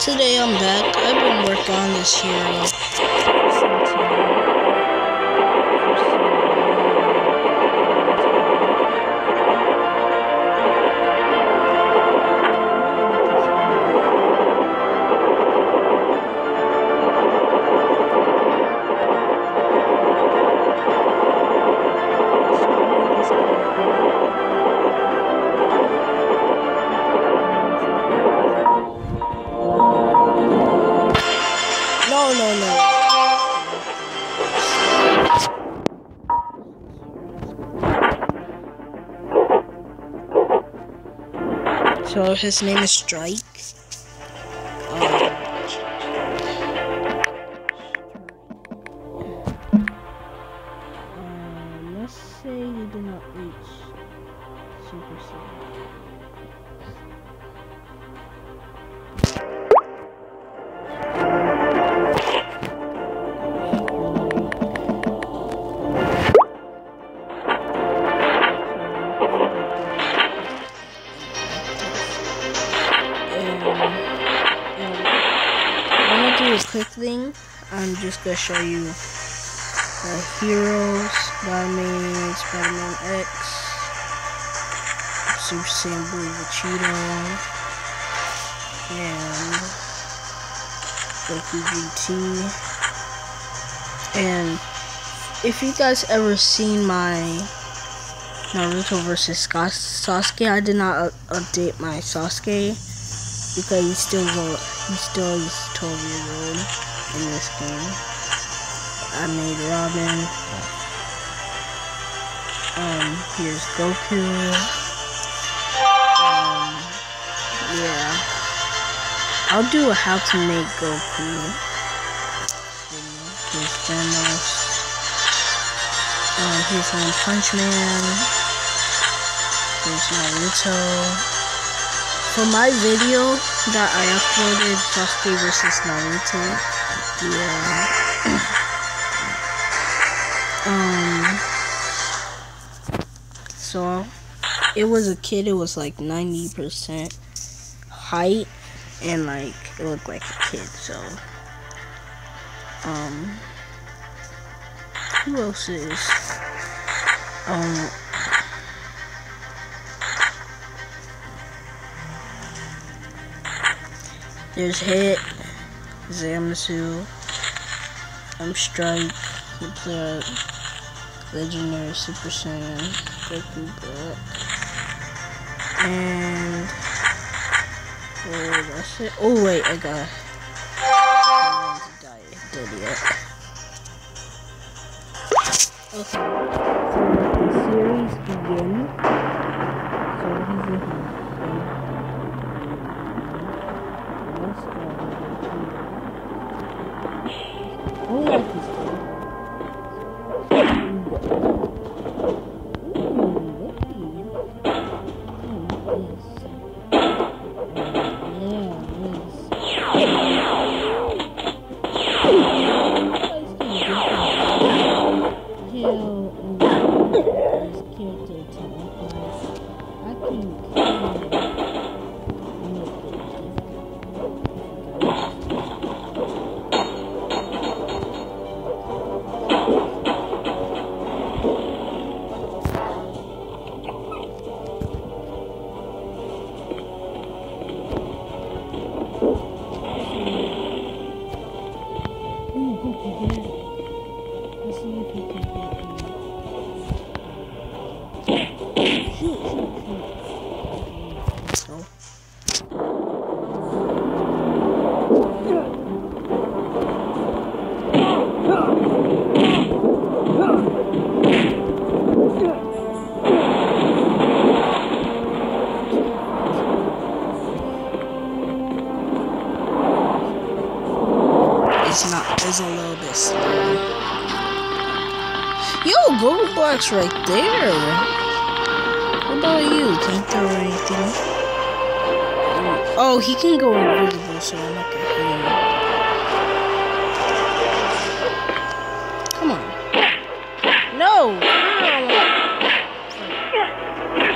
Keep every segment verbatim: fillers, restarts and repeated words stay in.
today I'm back. I've been working on this hero. No, no, no. So his name is Strike. Um, um, let's say he did not reach Super Saiyan. A quick thing, I'm just gonna show you the heroes, Spider-Man, Spider-Man X, Super Saiyan Blue Vegeta, and Goku G T. And if you guys ever seen my Naruto versus Sasuke, I did not uh, update my Sasuke because he's still low. He still is twelve years old in this game. I made Robin. Um, here's Goku. Um, yeah. I'll do a how to make Goku video. Here's Thanos. Um, here's One Punch Man. Here's Naruto. For my video that I uploaded, Sasuke versus Naruto, yeah. Um. So it was a kid. It was like ninety percent height, and like it looked like a kid. So, um, who else is? Um. There's Hit, Zamasu, I'm Strike, the Legendary Super Saiyan, Goku Black, and oh, that's it. Oh wait, I got I died dead yet. Okay, so let the series begin. So he's in here. Oh, I like this thing. It's not, it's a little bit slow. Yo, Gold Block's right there. What about you? Can you throw anything? Oh, he can go invisible, so I'm not gonna hit him. Come on. No!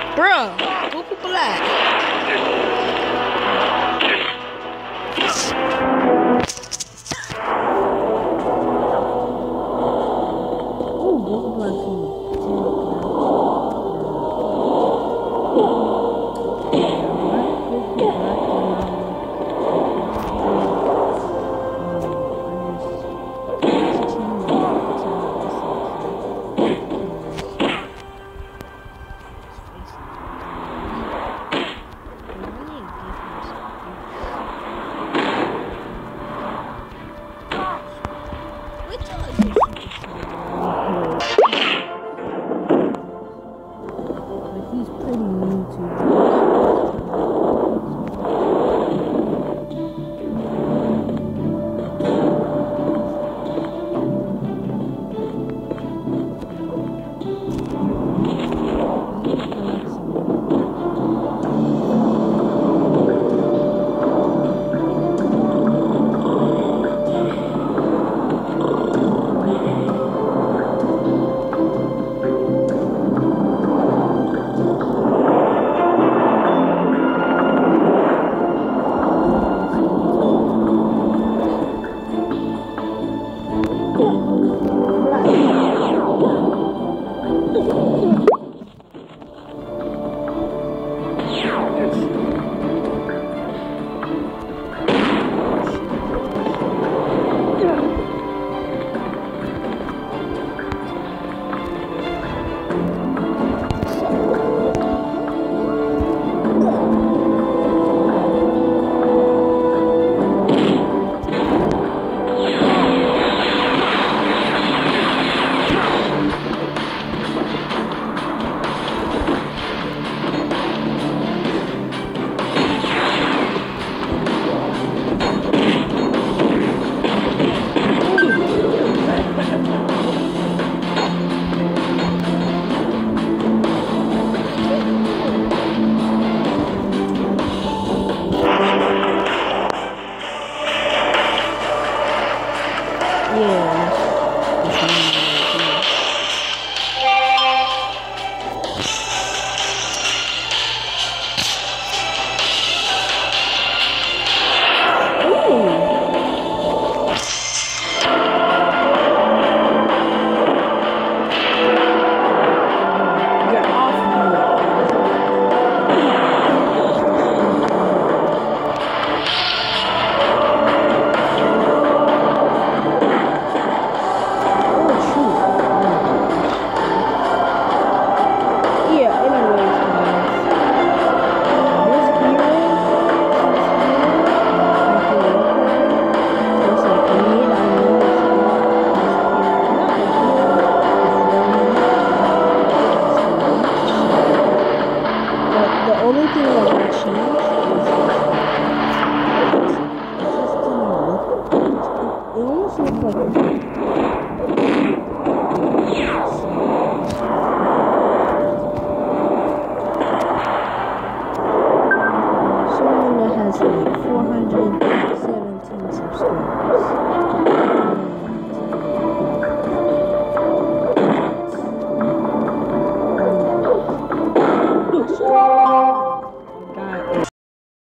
Bruh, Goku Black. only thing that would change is it just didn't look. It almost looked like